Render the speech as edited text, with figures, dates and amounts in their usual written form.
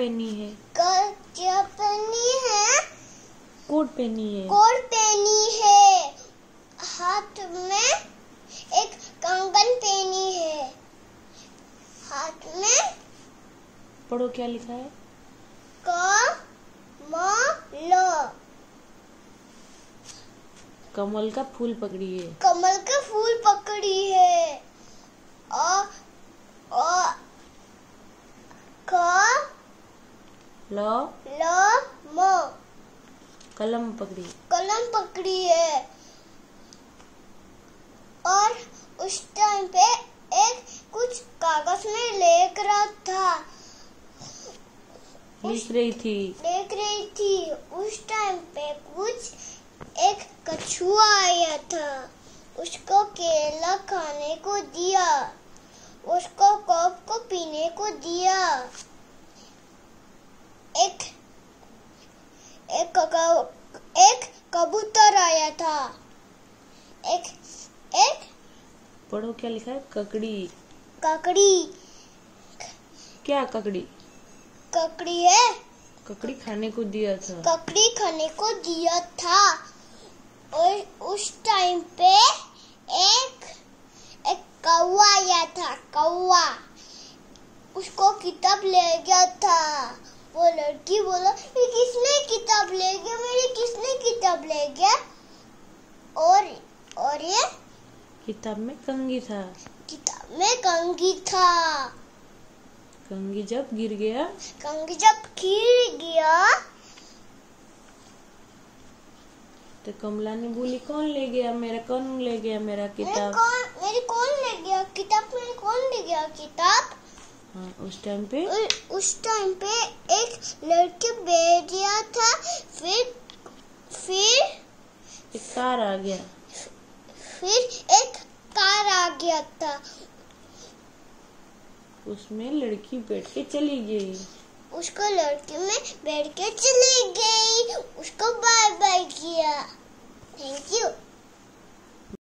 पहनी है? क्या पहनी है? कोट पहनी है। कोट पहनी है। हाथ में एक कंगन पहनी है। हाथ में पढ़ो क्या लिखा है? कमल का फूल पकड़ी है। कमल का फूल पकड़ी है। कलम पकड़ी। कलम पकड़ी है। और उस टाइम पे एक कुछ कागज में लिख रहा था। लिख रही थी। उस टाइम पे कुछ एक कछुआ आया था। उसको केला खाने को दिया। उसको कप को पीने को दिया। एक कबूतर आया था। एक पढ़ो क्या लिखा है? ककड़ी। क्या ककड़ी? ककड़ी है। ककड़ी खाने को दिया था। ककड़ी खाने को दिया था। और उस टाइम पे एक कौवा आया था। कौवा उसको किताब ले गया था। वो लड़की बोला, ये किसने किताब ले गया? मेरी किसने किताब ले गया? और ये किताब में कंघी था। कंघी जब गिर गया तो कमला ने बोली, कौन ले गया मेरा किताब? कौन ले गया किताब? हाँ, उस टाइम पे एक लड़के बैठ गया था। फिर एक कार आ गया। था। उसमें लड़की बैठ के चली गई। उसको लड़की में बैठ के चली गई। उसको बाय बाय किया। Thank you.